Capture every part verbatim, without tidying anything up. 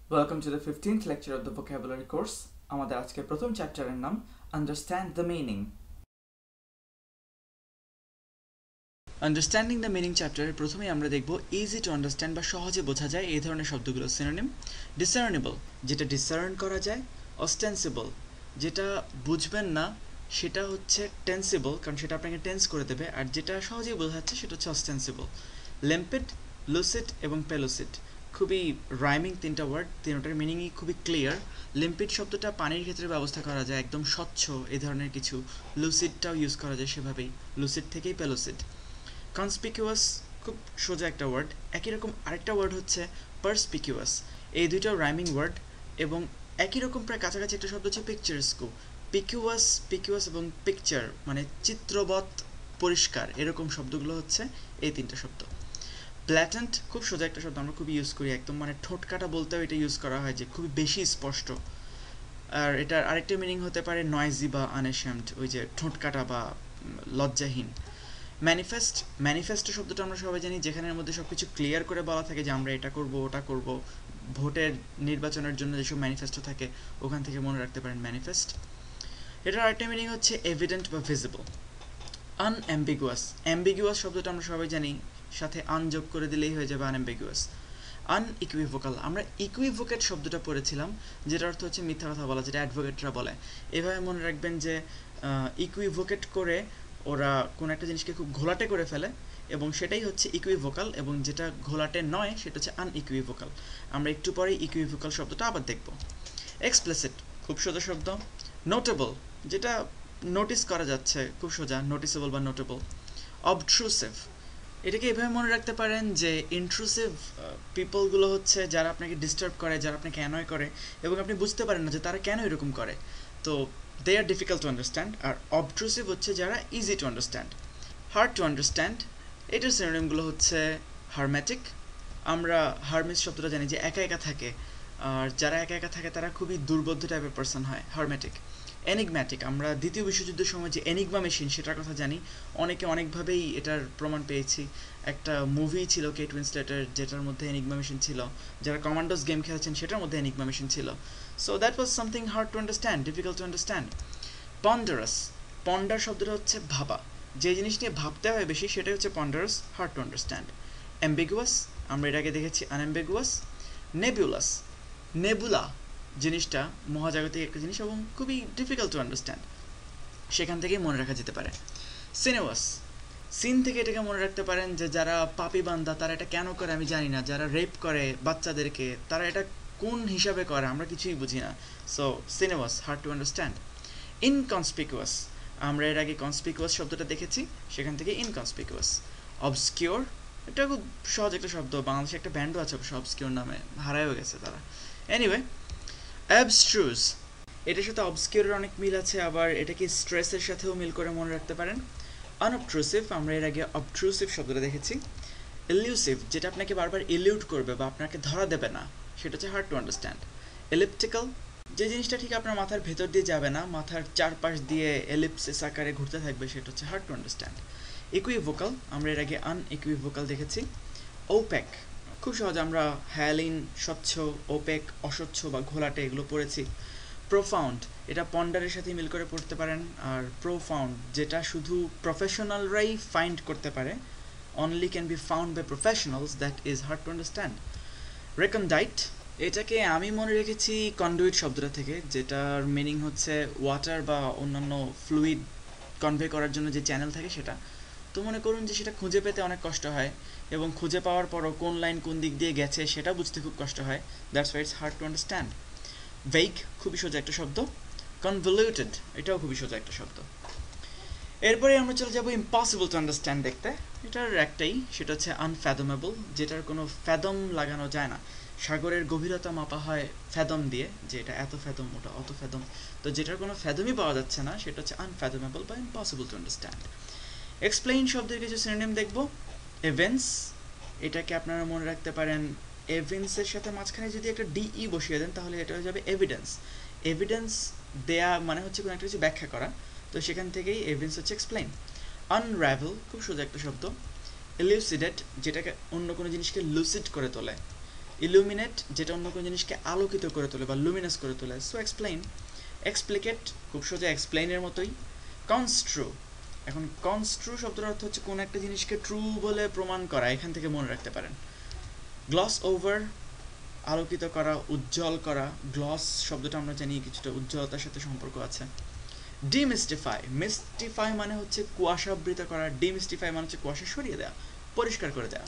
Welcome to the fifteenth lecture of the vocabulary course. আমাদের আজকের প্রথম চ্যাপ্টারের নাম Understand the Meaning. Understanding the Meaning চ্যাপ্টারের প্রথমেই আমরা দেখব easy to understand বা সহজে বোঝা যায় এই ধরনের শব্দগুলো synonym. Discernible যেটা discern করা যায়, ostensible যেটা বুঝবেন না সেটা হচ্ছে tensible কারণ সেটা আপনাকে tense করে দেবে, আর যেটা সহজেই বোঝা যাচ্ছে সেটা হচ্ছে ostensible. Limpid, lucid এবং pellucid খুবই রাইমিং তিনটা ওয়ার্ড, তিনটার মিনিংই খুবই ক্লিয়ার। লিম্পিড শব্দটা পানির ক্ষেত্রে ব্যবস্থা করা যায়, একদম স্বচ্ছ এই ধরনের কিছু। লুসিডটাও ইউজ করা যায় সেভাবেই, লুসিড থেকেই পেলোসিড। কনসপিকিউয়াস খুব সোজা একটা ওয়ার্ড। একই রকম আরেকটা ওয়ার্ড হচ্ছে পারসপিকিউয়াস। এই দুইটাও রাইমিং ওয়ার্ড এবং একই রকম প্রায় কাছাকাছি একটা শব্দ হচ্ছে পিকচারস্কু। পিকিউয়াস পিকিউয়াস এবং পিকচার মানে চিত্রবৎ, পরিষ্কার, এরকম শব্দগুলো হচ্ছে এই তিনটা শব্দ। ব্ল্যাটেন্ট খুব সোজা একটা শব্দ, আমরা খুব ইউজ করি, একদম মানে ঠোঁট কাটা বলতেও এটা ইউজ করা হয় যে খুবই বেশি স্পষ্ট। আর এটার আরেকটা মিনিং হতে পারে নয়েজি বা আনএশেমড, ওই যে ঠোঁট কাটা বা লজ্জাহীন। ম্যানিফেস্ট ম্যানিফেস্টো শব্দটা আমরা সবাই জানি, যেখানের মধ্যে সব কিছু ক্লিয়ার করে বলা থাকে যে আমরা এটা করব ওটা করব। ভোটের নির্বাচনের জন্য যেসব ম্যানিফেস্টো থাকে ওখান থেকে মনে রাখতে পারেন ম্যানিফেস্ট। এটার আরেকটা মিনিং হচ্ছে এভিডেন্ট বা ভিজিবল। আনঅ্যাম্বিগুয়াস, অ্যাম্বিগুয়াস শব্দটা আমরা সবাই জানি, সাথে আন যোগ করে দিলেই হয়ে যাবে আনঅ্যাম্বিগুয়াস। আনইকুইভোকাল, আমরা ইকুইভোকেট শব্দটা পড়েছিলাম, যেটা অর্থ হচ্ছে মিথ্যা কথা বলা, যেটা অ্যাডভোকেটরা বলে। এভাবে মনে রাখবেন যে ইকুইভোকেট করে ওরা কোন একটা জিনিসকে খুব ঘোলাটে করে ফেলে এবং সেটাই হচ্ছে ইকুইভোকাল, এবং যেটা ঘোলাটে নয় সেটা হচ্ছে আনইকুইভোকাল। আমরা একটু পরে ইকুইভোকাল শব্দটা আবার দেখব। এক্সপ্লিসিট খুব সোজা শব্দ। নোটেবল যেটা নোটিস করা যাচ্ছে, খুব সোজা, নোটিসেবল বা নোটেবল। অবট্রুসিভ এটাকে এভাবে মনে রাখতে পারেন যে ইন্ট্রুসিভ পিপলগুলো হচ্ছে যারা আপনাকে ডিস্টার্ব করে, যারা আপনাকে অ্যানয় করে এবং আপনি বুঝতে পারেন না যে তারা কেন এরকম করে, তো they are difficult to understand. আর অবট্রুসিভ হচ্ছে যারা easy to understand. Hard to understand এটার সিনোনিমগুলো হচ্ছে হারম্যাটিক। আমরা হারমিস শব্দটা জানি যে একা একা থাকে, আর যারা একা একা থাকে তারা খুবই দুর্বোধ্য টাইপের পার্সন হয়, হারম্যাটিক। এনিগম্যাটিক, আমরা দ্বিতীয় বিশ্বযুদ্ধের সময় যে এনিগমা মেশিন সেটার কথা জানি, অনেকে অনেকভাবেই এটার প্রমাণ পেয়েছি। একটা মুভি ছিল কেট উইন্সলেটের যেটার মধ্যে এনিগমা মেশিন ছিল, যারা কমান্ডোস গেম খেলেছেন সেটার মধ্যে এনিগমা মেশিন ছিল। So that was something hard to understand, difficult to understand. Ponderous, ponder শব্দটা হচ্ছে ভাবা, যে জিনিস নিয়ে ভাবতে হয় বেশি সেটাই হচ্ছে ponderous, hard to understand. Ambiguous আমরা এর আগে দেখেছি আনঅ্যাম্বিগুয়াস। নেবুলাস, নেবুলা জিনিসটা মহাজাগতিক একটা জিনিস এবং খুবই ডিফিকাল্ট টু আন্ডারস্ট্যান্ড, সেখান থেকেই মনে রাখা যেতে পারে। সিনেওয়াস, সিন থেকে এটাকে মনে রাখতে পারেন যে যারা পাপি বান্দা তারা এটা কেন করে আমি জানি না, যারা রেপ করে বাচ্চাদেরকে তারা এটা কোন হিসাবে করে আমরা কিছুই বুঝি না। So sinuous, hard to understand. Inconspicuous আমরা এর আগে কনসপিকুয়াস শব্দটা দেখেছি, সেখান থেকে ইনকনসপিকুয়াস। অবসকিওর এটা খুব সহজ একটা শব্দ, বাংলাদেশে একটা ব্যান্ডও আছে অবশ্য অবসকিওর নামে, হারায়ও গেছে তারা। এনিওয়ে, অ্যাবস্ট্রুজ এটার সাথে অবসকিওরের অনেক মিল আছে, আবার এটাকে স্ট্রেসের সাথেও মিল করে মনে রাখতে পারেন। আনঅবট্রুসিভ আমরা এর আগে অবট্রুসিভ শব্দটা দেখেছি। ইলিউসিভ যেটা আপনাকে বারবার ইলিউড করবে বা আপনাকে ধরা দেবে না, সেটা হচ্ছে হার্ড টু আন্ডারস্ট্যান্ড। এলিপ্টিক্যাল যে জিনিসটা ঠিক আপনার মাথার ভেতর দিয়ে যাবে না, মাথার চারপাশ দিয়ে এলিপসিস আকারে ঘুরতে থাকবে, সেটা হচ্ছে হার্ড টু আন্ডারস্ট্যান্ড। ইকুইভোকাল আমরা এর আগে আনইকুইভোকাল দেখেছি। ওপেক খুব সহজ, আমরা হ্যালিন, স্বচ্ছ, ওপেক অস্বচ্ছ বা ঘোলাটে এগুলো পড়েছি। প্রোফাউন্ড এটা পন্ডারের সাথে মিল করে পড়তে পারেন। আর প্রোফাউন্ড যেটা শুধু প্রফেশনালরাই ফাইন্ড করতে পারে, only can be found by professionals, that is hard to understand. Recondite এটাকে আমি মনে রেখেছি কন্ডুইট শব্দটা থেকে, যেটার মিনিং হচ্ছে ওয়াটার বা অন্যান্য ফ্লুইড কনভে করার জন্য যে চ্যানেল থাকে সেটা। তো মনে করুন যে সেটা খুঁজে পেতে অনেক কষ্ট হয় এবং খুঁজে পাওয়ার পরও কোন লাইন কোন দিক দিয়ে গেছে সেটা বুঝতে খুব কষ্ট হয়, that's why it's hard to understand. Vague খুবই সোজা একটা শব্দ। কনভলিউটেড এটাও খুবই সোজা একটা শব্দ। এরপরে আমরা চলে যাব ইম্পসিবল টু আন্ডারস্ট্যান্ড দেখতে। এটার একটাই, সেটা হচ্ছে আনফ্যাদমেবল, যেটার কোনো ফ্যাদম লাগানো যায় না। সাগরের গভীরতা মাপা হয় ফ্যাদম দিয়ে, যে এটা এত ফ্যাদম ওটা অত ফ্যাদম, তো যেটার কোনো ফ্যাদমই পাওয়া যাচ্ছে না সেটা হচ্ছে আনফ্যাদমেবল বা ইম্পসিবল টু আন্ডারস্ট্যান্ড। এক্সপ্লেইন শব্দের কিছু সিনোনিম দেখব। এভেন্টস এটাকে আপনারা মনে রাখতে পারেন এভিডেন্সের সাথে মাঝখানে যদি একটা ডিই বসিয়ে দেন তাহলে এটা হয়ে যাবে এভিডেন্স। এভিডেন্স দেয়া মানে হচ্ছে কোনো একটা কিছু ব্যাখ্যা করা, তো সেখান থেকেই এভিডেন্স হচ্ছে এক্সপ্লেইন। আনরাভেল খুব সোজা একটা শব্দ। ইলিউসিডেট যেটাকে অন্য কোনো জিনিসকে লুসিড করে তোলে। ইলুমিনেট যেটা অন্য কোনো জিনিসকে আলোকিত করে তোলে বা লুমিনাস করে তোলে। সো এক্সপ্লেইন, এক্সপ্লিকেট খুব সোজা এক্সপ্লেইনের মতোই। কনস্ট্রু, এখন কনস্ট্রু শব্দের অর্থ হচ্ছে কোন একটা জিনিসকে ট্রু বলে প্রমাণ করা, এখান থেকে মনে রাখতে পারেন। গ্লস ওভার, আলোকিত করা, উজ্জ্বল করা। গ্লস শব্দটা আমরা জানি কিছুটা উজ্জ্বলতার সাথে সম্পর্ক আছে। ডিমিস্টিফাই, মিস্টিফাই মানে হচ্ছে কুয়াশাবৃত করা, ডিমিস্টিফাই মানে হচ্ছে কুয়াশা সরিয়ে দেওয়া, পরিষ্কার করে দেওয়া।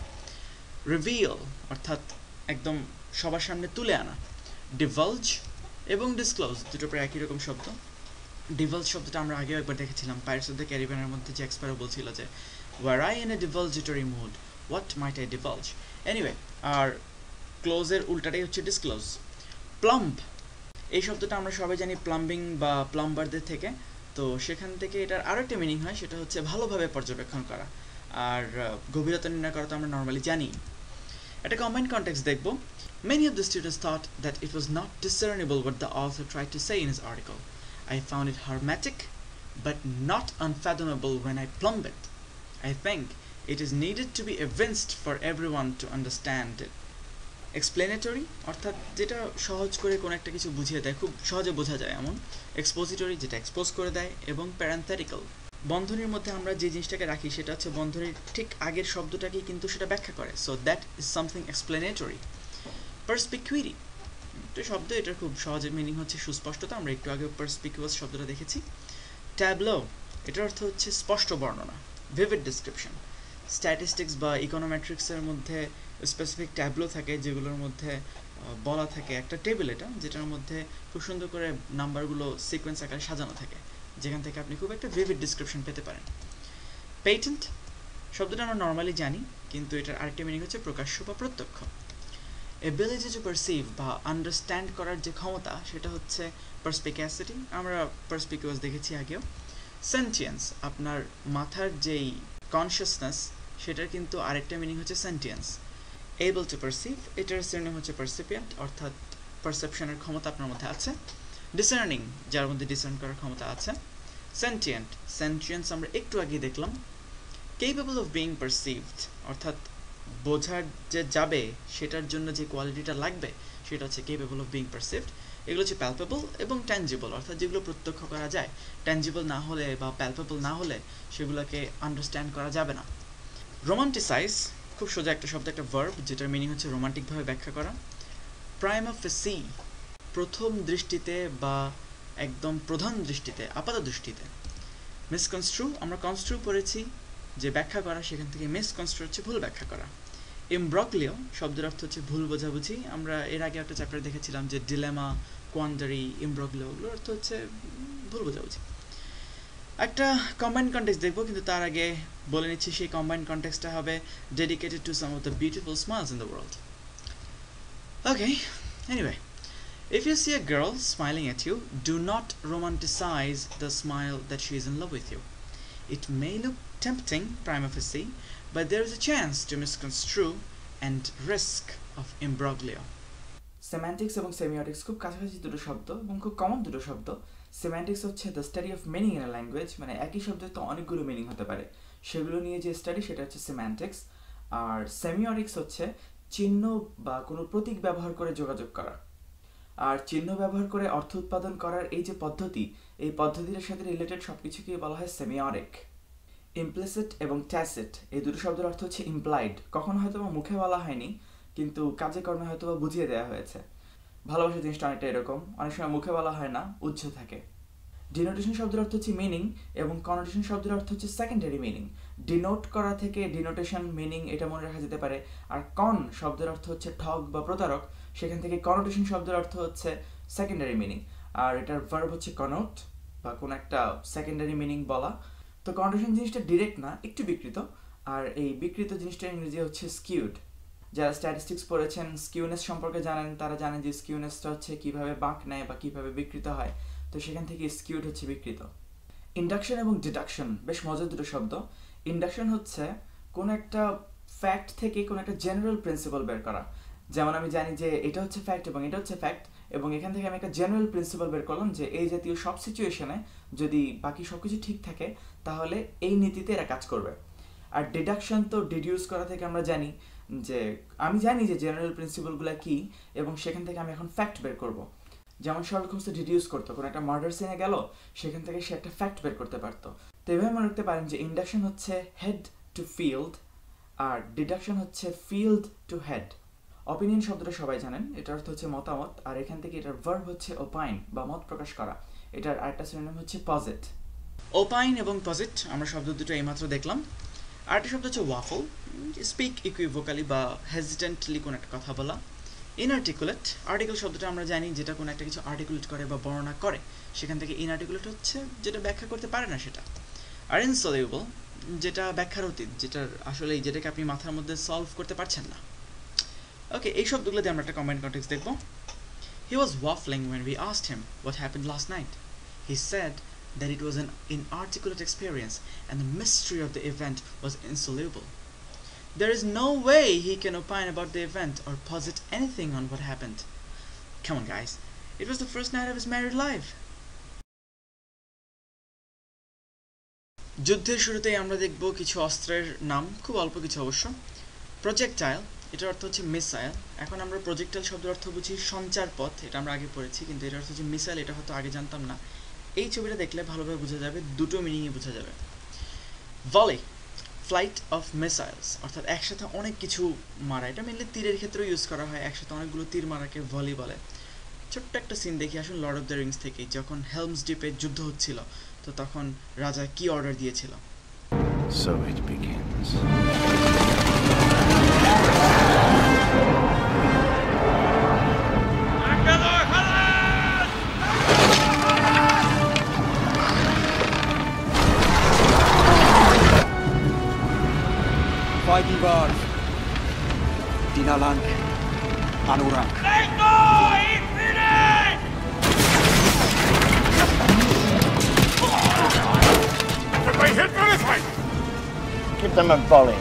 রিভিল অর্থাৎ একদম সবার সামনে তুলে আনা। ডিভালজ এবং ডিসক্লোজ দুটো প্রায় একই রকম শব্দ। ডিভালজ শব্দটা আমরা আগেও একবার দেখেছিলাম পাইরেটস অফ দ্য ক্যারিবিয়ানের মধ্যে, যে এক্সপারও বলছিল যে were I in a divulgatory mood, what might I divulge. Anyway, আর ক্লোজের উল্টাটাই হচ্ছে ডিসক্লোজ। প্লাম্ব, এই শব্দটা আমরা সবাই জানি প্লাম্বিং বা প্লাম্বারদের থেকে, তো সেখান থেকে এটার আরও একটা মিনিং হয়, সেটা হচ্ছে ভালোভাবে পর্যবেক্ষণ করা, আর গভীরতা নির্ণয় করা তো আমরা নর্মালি জানি। একটা কম্বাইন্ড কনটেক্সট দেখব। Many of the students thought that it was not discernible what the author tried to say in his article. I found it hermetic, but not unfathomable when I plumbed it. I think it is needed to be evinced for everyone to understand it. Explanatory অর্থাৎ যেটা সহজ করে কোনো একটা কিছু বুঝিয়ে দেয়, খুব সহজে বোঝা যায় এমন। এক্সপোজিটরি যেটা এক্সপোজ করে দেয়, এবং প্যারেন্থেটিক্যাল বন্ধনীর মধ্যে আমরা যে জিনিসটাকে রাখি সেটা হচ্ছে বন্ধনীর ঠিক আগের শব্দটাকেই কিন্তু সেটা ব্যাখ্যা করে। So that is something explanatory. Perspicuity একটা শব্দ, এটার খুব সহজে মিনিং হচ্ছে সুস্পষ্টতা, আমরা একটু আগে পার্সপিকুয়াস শব্দটা দেখেছি। ট্যাবলো, এটার অর্থ হচ্ছে স্পষ্ট বর্ণনা, ভিভিড ডিসক্রিপশন। স্ট্যাটিস্টিক্স বা ইকোনোমেট্রিক্সের মধ্যে স্পেসিফিক ট্যাবলো থাকে যেগুলোর মধ্যে বলা থাকে একটা টেবিল, এটা যেটার মধ্যে খুব সুন্দর করে নাম্বারগুলো সিকোয়েন্স আকারে সাজানো থাকে, যেখান থেকে আপনি খুব একটা ভিভিড ডিসক্রিপশন পেতে পারেন। পেটেন্ট শব্দটা আমরা নর্মালি জানি, কিন্তু এটার আরেকটা মিনিং হচ্ছে প্রকাশ্য বা প্রত্যক্ষ। এবিলিটি টু পারসিভ বা আন্ডারস্ট্যান্ড করার যে ক্ষমতা, সেটা হচ্ছে পার্সপিকুয়াসিটি, আমরা পার্সপিকুয়াস দেখেছি আগেও। সেন্টিয়েন্স, আপনার মাথার যেই কনসিয়াসনেস, সেটার কিন্তু আরেকটা মিনিং হচ্ছে সেন্টিয়েন্স। এবল টু পারসিভ, এটার সিনোনিম হচ্ছে পারসিপিয়েন্ট, অর্থাৎ পারসেপশনের ক্ষমতা আপনার মধ্যে আছে। ডিসার্নিং, যার মধ্যে ডিসার্ন করার ক্ষমতা আছে। সেন্টিয়েন্ট, সেন্টিয়েন্স আমরা একটু আগে দেখলাম। কেপেবল অফ বিইং পারসিভড, অর্থাৎ বোঝার যে যাবে সেটার জন্য যে কোয়ালিটিটা লাগবে সেটা হচ্ছে কেপেবল অফ বিইং পারসিভড। এগুলো হচ্ছে প্যালপেবল এবং ট্যাঞ্জিবল, অর্থাৎ যেগুলো প্রত্যক্ষ করা যায়। ট্যাঞ্জিবল না হলে বা প্যালপেবল না হলে সেগুলোকে আন্ডারস্ট্যান্ড করা যাবে না। রোমান্টিসাইজ, খুব সোজা একটা শব্দ, একটা ভার্ব, যেটার মিনিং হচ্ছে রোমান্টিকভাবে ব্যাখ্যা করা। প্রাইমা ফেসি, প্রথম দৃষ্টিতে বা একদম প্রধান দৃষ্টিতে, আপাত দৃষ্টিতে। মিসকনস্ট্রু, আমরা কনস্ট্রু পড়েছি যে ব্যাখ্যা করা, সেখান থেকে মিসকনস্ট্রু হচ্ছে ভুল ব্যাখ্যা করা। ইমব্রগলিও শব্দের অর্থ হচ্ছে ভুল বোঝাবুঝি, আমরা এর আগে একটা চ্যাপ্টারে দেখেছিলাম যে ডিলেমা, কোয়ান্ডারি, ইমব্রগলিও, ওগুলোর অর্থ হচ্ছে ভুল বোঝাবুঝি। একটা কম্বাইন্ড কনটেক্সট দেখবো, কিন্তু তার আগে বলে নিচ্ছি সেই কম্বাইন্ড কনটেক্সটটা হবে dedicated to some of the beautiful smiles in the world. Okay, anyway, if you see a girl smiling at you, do not romanticize the smile that she is in love with you. It may look tempting prima facie, but there is a chance to misconstrue and risk of imbroglio. Semantics এবং semiotics খুব কাছাকাছি দুটো শব্দ এবং খুব common দুটো শব্দ। Semantics হচ্ছে the study of meaning in a language, মানে একই শব্দের তো অনেকগুলো মিনিং হতে পারে, সেগুলো নিয়ে যে স্টাডি সেটা হচ্ছে সেমান্টিক্স। আর সেমিওটিক্স হচ্ছে চিহ্ন বা কোনো প্রতীক ব্যবহার করে যোগাযোগ করা, আর চিহ্ন ব্যবহার করে অর্থ উৎপাদন করার এই যে পদ্ধতি, এই পদ্ধতির সাথে রিলেটেড সব কিছুকেই বলা হয় সেমিওটিক। ইমপ্লিসিট এবং ট্যাসিট, এই দুটো শব্দের অর্থ হচ্ছে ইমপ্লাইড, কখনো হয়তো বা মুখে বলা হয়নি কিন্তু কাজে কর্মে হয়তো বা বুঝিয়ে দেওয়া হয়েছে। ভালোবাসা জিনিসটা অনেকটা এরকম, অনেক সময় মুখে বলা হয় না, উজ্জ থাকে। ডিনোটেশন শব্দের অর্থ হচ্ছে মিনিং, এবং কনোটেশন শব্দের অর্থ হচ্ছে সেকেন্ডারি মিনিং। ডিনোট করা থেকে ডিনোটেশন মিনিং, এটা মনে রাখা যেতে পারে। আর কন শব্দের অর্থ হচ্ছে ঠগ বা প্রতারক, সেখান থেকে কনোটেশন শব্দের অর্থ হচ্ছে সেকেন্ডারি মিনিং, আর এটার ভার্ব হচ্ছে কনোট বা কোনো একটা সেকেন্ডারি মিনিং বলা। তো কনোটেশন জিনিসটা ডিরেক্ট না, একটু বিকৃত, আর এই বিকৃত জিনিসটা ইংরেজি হচ্ছে স্কিউড। যারা স্ট্যাটিস্টিক্স পড়েছেন, স্কিউনেস সম্পর্কে জানেন, তারা জানেন যে স্কিউনেসটা হচ্ছে কীভাবে বাঁক নেয় বা কীভাবে বিকৃত হয়, তো সেখান থেকে স্কিউড হচ্ছে বিকৃত। ইন্ডাকশন এবং ডিডাকশন বেশ মজার দুটো শব্দ। ইন্ডাকশন হচ্ছে কোনো একটা ফ্যাক্ট থেকে কোনো একটা জেনারেল প্রিন্সিপাল বের করা, যেমন আমি জানি যে এটা হচ্ছে ফ্যাক্ট এবং এটা হচ্ছে ফ্যাক্ট, এবং এখান থেকে আমি একটা জেনারেল প্রিন্সিপাল বের করলাম যে এই জাতীয় সব সিচুয়েশনে যদি বাকি সব কিছু ঠিক থাকে তাহলে এই নীতিতে এরা কাজ করবে। আর ডিডাকশন তো ডিডিউস করা থেকে আমরা জানি যে আমি জানি যে জেনারেল প্রিন্সিপালগুলো কি এবং সেখান থেকে আমি এখন ফ্যাক্ট বের করব। যেমন শার্লক হোমস ডিডিউস করতো, কোনো একটা মার্ডার সিনে গেল, সেখান থেকে সে একটা ফ্যাক্ট বের করতে পারতো। তো এভাবে মনে রাখতে পারেন যে ইন্ডাকশন হচ্ছে হেড টু ফিল্ড আর ডিডাকশন হচ্ছে ফিল্ড টু হেড। অপিনিয়ন শব্দটা সবাই জানেন, এটার অর্থ হচ্ছে মতামত, আর এখান থেকে এটার ভার্ব হচ্ছে ওপাইন বা মত প্রকাশ করা। এটার আরেকটা সিনোনিম হচ্ছে পজিট। ওপাইন এবং পজিট আমরা শব্দ দুটো এইমাত্র দেখলাম। আরেকটা শব্দ হচ্ছে ওয়াফল, স্পিক ইকুইভোকালি বা হেজিটেন্টলি কোনো একটা কথা বলা। ইনআর্টিকুলেট, আর্টিকেল শব্দটা আমরা জানি যেটা কোনো একটা কিছু আর্টিকুলেট করে বা বর্ণনা করে, সেখান থেকে ইনআর্টিকুলেট হচ্ছে যেটা ব্যাখ্যা করতে পারে না সেটা। আর ইনসলিউবল, যেটা ব্যাখ্যার অতীত, যেটার আসলে যেটাকে আপনি মাথার মধ্যে সলভ করতে পারছেন না। ওকে, এই শব্দগুলো দিয়ে আমরা একটা কম্বাইন্ড কনটেক্সট দেখব। He was waffling when we asked him what happened last night. He said that it was an inarticulate experience and the mystery of the event was insoluble. There is no way he can opine about the event or posit anything on what happened. Come on, guys. It was the first night of his married life. যুদ্ধের শুরুতেই আমরা দেখব কিছু অস্ত্রের নাম, খুব অল্প কিছু অবশ্য। প্রজেক্টাইল, এটার অর্থ হচ্ছে মিসাইল। এখন আমরা প্রজেক্টাইল শব্দের অর্থ বুঝি সঞ্চার পথ, এটা আমরা আগে পড়েছি, কিন্তু এটার অর্থ হচ্ছে মিসাইল, এটা হয়তো আগে জানতাম না। এই ছবিটা দেখলে ভালোভাবে বোঝা যাবে, দুটো মিনিংই বোঝা যাবে। ভলি, ফ্লাইট অফ মিসাইলস, অর্থাৎ একসাথে অনেক কিছু মারা, এটা মেনলি তীরের ক্ষেত্রেও ইউজ করা হয়, একসাথে অনেকগুলো তীর মারাকে ভলি বলে। ছোট্ট একটা সিন দেখি আসুন লর্ড অফ দ্য রিংস থেকে, যখন হেলমস ডিপে যুদ্ধ হচ্ছিল, তো তখন রাজা কি অর্ডার দিয়েছিল? So it begins. Feigenbad, Dinalang, Anurang. Everybody hit for this way! Give them a volley.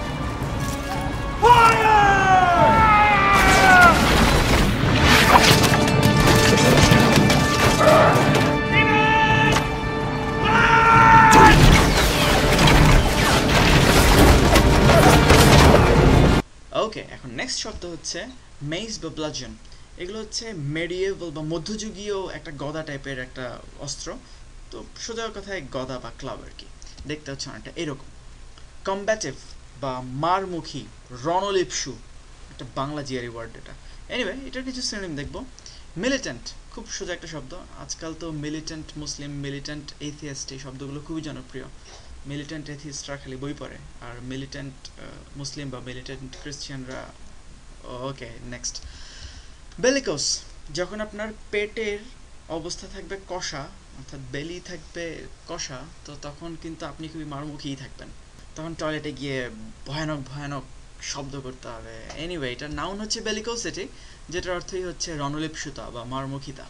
ওকে, এখন নেক্সট শব্দ হচ্ছে মেইস বা ব্লাডজন। এগুলো হচ্ছে মেডিয়েভাল বা মধ্যযুগীয় একটা গদা টাইপের একটা অস্ত্র। তো সোজা কথায় গদা বা ক্লাব আর কি, দেখতে হচ্ছে অনেকটা এরকম। কম্ব্যাটিভ বা মারমুখী, রণলিপসু, একটা বাংলা জিআরি ওয়ার্ড এটা। এনিওয়ে, এটার কিছু সিনোনিম দেখব। মিলিটেন্ট, খুব সোজা একটা শব্দ, আজকাল তো মিলিটেন্ট মুসলিম, মিলিটেন্ট এথিয়াস্ট, এই শব্দগুলো খুবই জনপ্রিয়। মিলিটেন্ট এথিস্টরা খালি বই পড়ে, আর মিলিটেন্ট মুসলিম বা মিলিটেন্ট ক্রিশ্চিয়ানরা। ওকে, নেক্সট। বেলিকোস, যখন আপনার পেটের অবস্থা থাকবে কষা, অর্থাৎ বেলি থাকবে কষা, তো তখন কিন্তু আপনি খুবই মারমুখীই থাকবেন, তখন টয়লেটে গিয়ে ভয়ানক ভয়ানক শব্দ করতে হবে। এনিওয়ে, এটার নাউন হচ্ছে বেলিকোসিটি, যেটার অর্থই হচ্ছে রণলিপসুতা বা মারমুখিতা।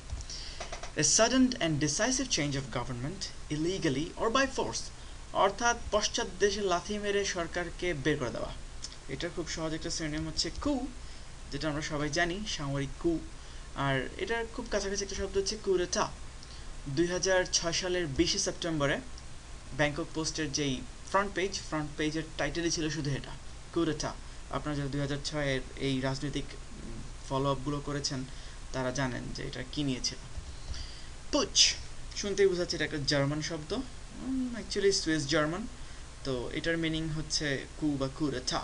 A sudden and decisive change of government, illegally or by force, অর্থাৎ পশ্চাৎ দেশে লাথি মেরে সরকারকে বের করে দেওয়া। এটার খুব সহজ একটা সিনোনিম হচ্ছে কু, যেটা আমরা সবাই জানি, সামরিক কু। আর এটার খুব কাছাকাছি একটা শব্দ হচ্ছে কুরেটা। দুই হাজার ছয় সালের বিশে সেপ্টেম্বরে ব্যাংকক পোস্টের যেই ফ্রন্ট পেজ, ফ্রন্ট পেজের টাইটেলই ছিল শুধু এটা, কুরেটা। আপনারা যারা দুই হাজার ছয়ের এই রাজনৈতিক ফলো আপগুলো করেছেন তারা জানেন যে এটা কী নিয়েছিল। পুচ, শুনতেই বোঝাচ্ছে এটা একটা জার্মান শব্দ, অ্যাকচুয়ালি সুইস জার্মান। তো এটার মিনিং হচ্ছে কু বা কুরেটা।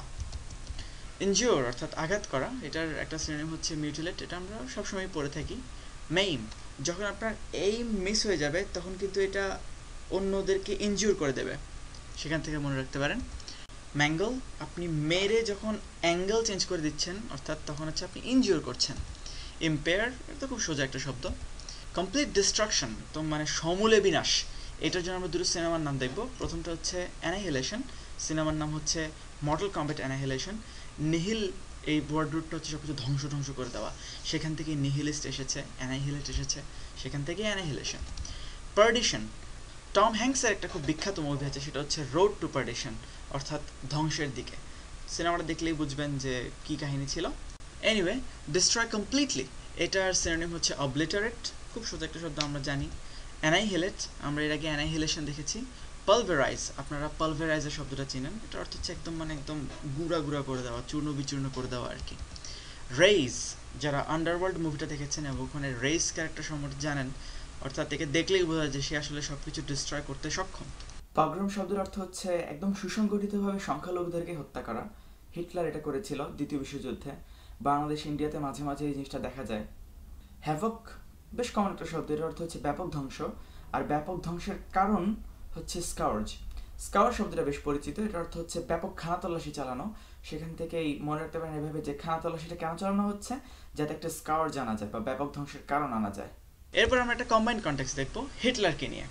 ইনজিওর, অর্থাৎ আঘাত করা, এটার একটা সিনোনিম হচ্ছে মিউটিলেট, এটা আমরা সবসময় পড়ে থাকি। মেইম, যখন আপনার এইম মিস হয়ে যাবে তখন কিন্তু এটা অন্যদেরকে ইনজিওর করে দেবে, সেখান থেকে মনে রাখতে পারেন। ম্যাঙ্গল, আপনি মেরে যখন অ্যাঙ্গেল চেঞ্জ করে দিচ্ছেন, অর্থাৎ তখন হচ্ছে আপনি ইনজিওর করছেন। ইম্পেয়ার, এটা খুব সোজা একটা শব্দ। কমপ্লিট ডিস্ট্রাকশন, তো মানে সমূলে বিনাশ, এটার জন্য আমরা দুটো সিনেমার নাম দেখব। প্রথমটা হচ্ছে অ্যানাহিলেশন, সিনেমার নাম হচ্ছে মর্টাল কম্ব্যাট অ্যানাহিলেশন। নিহিল, এই ওয়ার্ড রুটটা হচ্ছে সব কিছু ধ্বংস ধ্বংস করে দেওয়া, সেখান থেকেই নিহিলিস্ট এসেছে, অ্যানাহিলেট এসেছে, সেখান থেকেই অ্যানাহিলেশন। পারডিশন, টম হ্যাঙ্কসের একটা খুব বিখ্যাত মুভি আছে, সেটা হচ্ছে রোড টু পারডিশন, অর্থাৎ ধ্বংসের দিকে। সিনেমাটা দেখলেই বুঝবেন যে কী কাহিনী ছিল। এনিওয়ে, ডিস্ট্রয় কমপ্লিটলি, এটার সিনোনিম হচ্ছে অবলিটারেট, খুব সোজা একটা শব্দ আমরা জানি। অ্যানাইহিলেট, আমরা এর আগে অ্যানাইহিলেশন দেখেছি, পালভেরাইজ, আপনারা পালভেরাইজের শব্দটা চিনেন, এটা অর্থ হচ্ছে একদম মানে একদম গুঁড়া গুঁড়া করে দেওয়া, চূর্ণ বিচূর্ণ করে দেওয়া আর কি। রেইজ, যারা আন্ডারওয়ার্ল্ড মুভিটা দেখেছেন এবং ওখানে রেইজ ক্যারেক্টার সম্বন্ধে জানেন, অর্থাৎ একে দেখলেই বোঝা যায় যে সে আসলে সবকিছু ডিস্ট্রয় করতে সক্ষম। পগ্রম শব্দের অর্থ হচ্ছে একদম সুসংগঠিতভাবে সংখ্যালঘুদেরকে হত্যা করা। হিটলার এটা করেছিল দ্বিতীয় বিশ্বযুদ্ধে। বাংলাদেশ ইন্ডিয়াতে মাঝে মাঝে এই জিনিসটা দেখা যায়। হ্যাভক বেশ কমন একটা শব্দ, এর অর্থ হচ্ছে ব্যাপক ধ্বংস, আর ব্যাপক ধ্বংসের কারণ হচ্ছে স্কাউর্জ। স্কাউর শব্দটা বেশ পরিচিত, এটার অর্থ হচ্ছে ব্যাপক খানাতল্লাশি চালানো। সেখান থেকেই মনে রাখতে পারেন এভাবে যে খানাতল্লাশিটা কেন চালানো হচ্ছে, যাতে একটা স্কাউর জানা যায় বা ব্যাপক ধ্বংসের কারণ আনা যায়। এরপর আমরা একটা কম্বাইন্ড কনটেক্সট দেখবো হিটলারকে নিয়ে।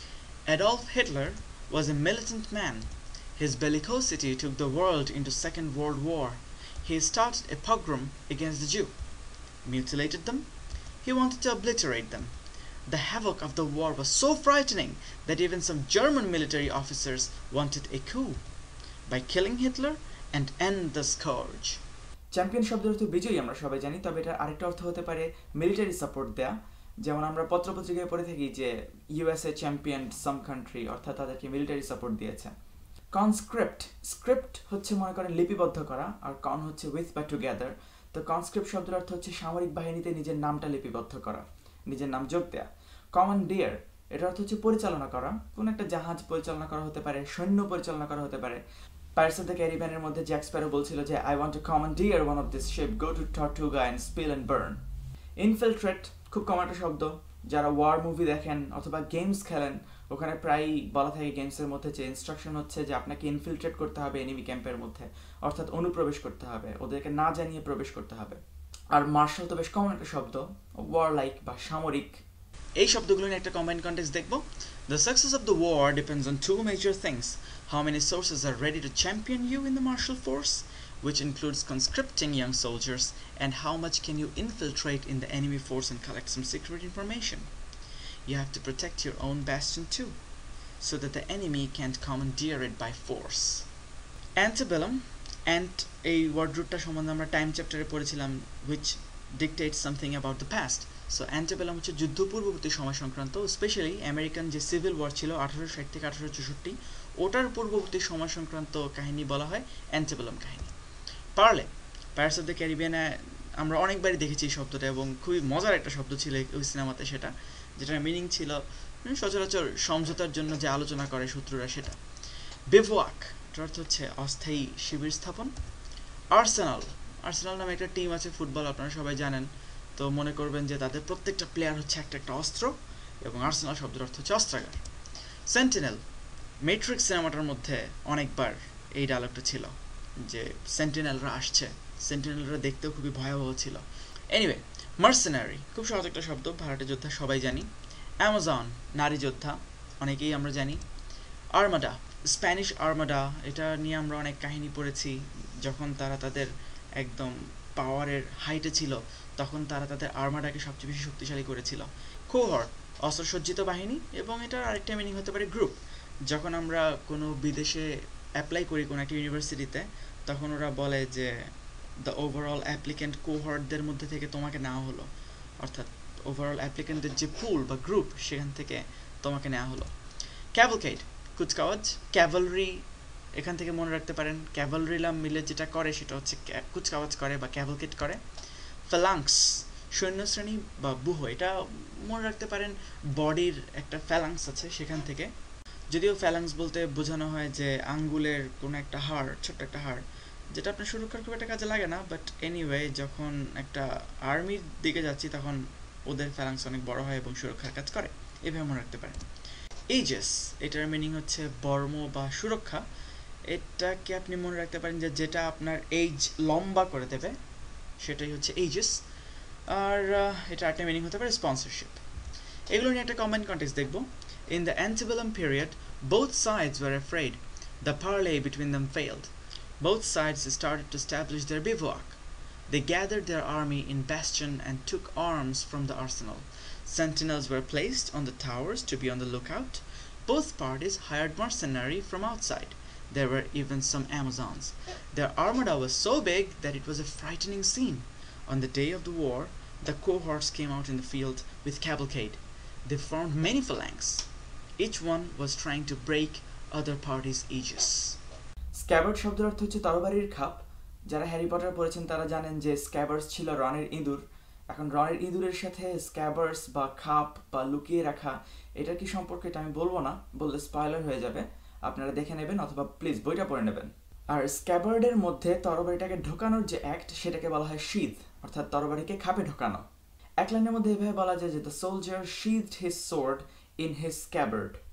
Adolf Hitler was a militant man. His bellicosity took the world into Second World War. He started a pogrom against the Jew, mutilated them. He wanted to obliterate them. The havoc of the war was so frightening that even some German military officers wanted a coup by killing Hitler and end the scourge. Champion শব্দের অর্থ বিজয়ী আমরা সবাই জানি, তবে এটার আরেকটা অর্থ হতে পারে মিলিটারি সাপোর্ট দেয়া। যেমন আমরা পত্রপত্রিকায় পড়ে থাকি যে ইউএসএ চ্যাম্পিয়ন সাম কান্ট্রি, অর্থাৎ তাদেরকে মিলিটারি সাপোর্ট দিয়েছে। কনস্ক্রিপ্ট, স্ক্রিপ্ট হচ্ছে মনে করেন লিপিবদ্ধ করা, আর কন হচ্ছে উইথ বা টুগেদার। তো কনস্ক্রিপ্ট শব্দের অর্থ হচ্ছে সামরিক বাহিনীতে নিজের নামটা লিপিবদ্ধ করা, নিজের নাম যোগ দেয়া। কমান্ডিয়ার, এটার অর্থ হচ্ছে পরিচালনা করা, কোন একটা জাহাজ পরিচালনা করা হতে পারে, সৈন্য পরিচালনা করা হতে পারে। পাইরেটস অফ দ্য ক্যারিবিয়ানের মধ্যে জ্যাক স্প্যারো বলছিল যে I want to commandeer one of this ship, go to Tortuga and spill and burn. Infiltrate খুব কমন একটা শব্দ, যারা ওয়ার মুভি দেখেন অথবা গেমস খেলেন ওখানে প্রায়ই বলা থাকে গেমসের মধ্যে যে ইনস্ট্রাকশন হচ্ছে যে আপনাকে ইনফিলট্রেট করতে হবে এনিমি ক্যাম্পের মধ্যে, অর্থাৎ অনুপ্রবেশ করতে হবে, ওদেরকে না জানিয়ে প্রবেশ করতে হবে। আর মার্শাল তো বেশ কমন একটা শব্দ, ওয়ার লাইক বা সামরিক। এই শব্দগুলো নিয়ে একটা কম্বাইন্ড কনটেক্সট দেখব। The success of the war depends on two major things: how many sources are ready to champion you in the martial force, which includes conscripting young soldiers, and how much can you infiltrate in the enemy force and collect some secret information. You have to protect your own bastion too, so that the enemy can't commandeer it by force. Antebellum, ant এই word রুটটা সম্বন্ধে আমরা time চ্যাপ্টারে পড়েছিলাম, which dictates something about the past. So antebellum হচ্ছে যুদ্ধ পূর্ববর্তী সময় সংক্রান্ত, স্পেশালি আমেরিকান যে সিভিল ওয়ার ছিল আঠারোশো ষাট থেকে আঠারোশো চৌষট্টি, ওটার পূর্ববর্তী সময় সংক্রান্ত কাহিনী বলা হয় অ্যান্টেবেলাম কাহিনী। পারলে, পাইরেটস অফ দ্য ক্যারিবিয়ানে আমরা অনেকবারই দেখেছি এই শব্দটা এবং খুবই মজার একটা শব্দ ছিল ওই সিনেমাতে সেটা, যেটার মিনিং ছিল সচরাচর সমঝোতার জন্য যে আলোচনা করে শত্রুরা সেটা। বিভওয়াক, এটার অর্থ হচ্ছে অস্থায়ী শিবির স্থাপন। আর্সেনাল, আর্সেনাল নামে একটা টিম আছে ফুটবল, আপনারা সবাই জানেন। তো মনে করবেন যে তাদের প্রত্যেকটা প্লেয়ার হচ্ছে একটা একটা অস্ত্র, এবং আর্সেনাল শব্দের অর্থ হচ্ছে অস্ত্রাগার। সেন্টিনেল, ম্যাট্রিক্স সিনেমাটার মধ্যে অনেকবার এই ডায়লগটা ছিল যে সেন্টিনেলরা আসছে, সেন্টিনেলরা দেখতেও খুবই ভয়াবহ ছিল। এনিওয়ে, মার্সেনারি খুব সহজ একটা শব্দ, ভাড়াটে যোদ্ধা সবাই জানি। অ্যামাজন, নারী যোদ্ধা, অনেকেই আমরা জানি। আর্মাডা, স্প্যানিশ আর্মাডা, এটা নিয়ে আমরা অনেক কাহিনী পড়েছি। যখন তারা তাদের একদম পাওয়ারের হাইটে ছিল তখন তারা তাদের আর্মাডাকে সবচেয়ে বেশি শক্তিশালী করেছিল। কোহর্ট, অস্ত্রসজ্জিত বাহিনী, এবং এটার আরেকটা মিনিং হতে পারে গ্রুপ। যখন আমরা কোনো বিদেশে অ্যাপ্লাই করি কোনো একটা ইউনিভার্সিটিতে, তখন ওরা বলে যে দ্য ওভারঅল অ্যাপ্লিক্যান্ট কোহর্টদের মধ্যে থেকে তোমাকে নেওয়া হলো, অর্থাৎ ওভারঅল অ্যাপ্লিক্যান্টদের যে পুল বা গ্রুপ সেখান থেকে তোমাকে নেওয়া হলো। ক্যাভলকেড, কুচকাওয়াজ। ক্যাভলরি, এখান থেকে মনে রাখতে পারেন ক্যাভলরিলা মিলে যেটা করে সেটা হচ্ছে কুচকাওয়াজ করে বা ক্যাভলকেড করে। ফ্যালাংস, সৈন্যশ্রেণী বা ব্যূহ, এটা মনে রাখতে পারেন বডির একটা ফ্যালাংস আছে সেখান থেকে, যদিও ফ্যালাংস বলতে বোঝানো হয় যে আঙ্গুলের কোনো একটা হাড়, ছোট্ট একটা হাড়, যেটা আপনার সুরক্ষার খুব একটা কাজে লাগে না, বাট এনিওয়ে যখন একটা আর্মির দিকে যাচ্ছি তখন ওদের ফ্যালাংস অনেক বড় হয় এবং সুরক্ষার কাজ করে, এভাবে মনে রাখতে পারেন। এইজেস, এটার মিনিং হচ্ছে বর্ম বা সুরক্ষা। এটাকে আপনি মনে রাখতে পারেন যে যেটা আপনার এইজ লম্বা করে দেবে সেটাই হচ্ছে এইজেস। আর এটা একটা মিনিং হতে পারে স্পন্সরশিপ। এগুলো নিয়ে একটা কম্বাইন্ড কনটেক্সট দেখব। In the antebellum period, both sides were afraid. The parley between them failed. Both sides started to establish their bivouac. They gathered their army in bastion and took arms from the arsenal. Sentinels were placed on the towers to be on the lookout. Both parties hired mercenary from outside. There were even some Amazons. Their armada was so big that it was a frightening scene. On the day of the war, the cohorts came out in the field with cavalcade. They formed many phalanx. Each one was trying to break other party's edges. Scabbard শব্দের অর্থ হচ্ছে তরবারির খাপ। যারা Harry Potter পড়েছেন তারা জানেন যে স্ক্যাবার্স ছিল রনের ইঁদুর। এখন রনের ইঁদুরের সাথে স্ক্যাবার্স বা খাপ বা লুকিয়ে রাখা এটা কি সম্পর্কে এটা আমি বলবো না, বললে স্পয়লার হয়ে যাবে, আপনারা দেখে নেবেন অথবা প্লিজ বইটা পড়ে নেবেন। আর স্ক্যাবার্ডের মধ্যে তরবারিটাকে ঢোকানোর যে অ্যাক্ট সেটাকে বলা হয় শিথ, অর্থাৎ তরবারিকে খাপে ঢোকানো। এক লাইনের মধ্যে এভাবে বলা যায় যে the soldier sheathed his sword in his স্ক্যাবার্ড।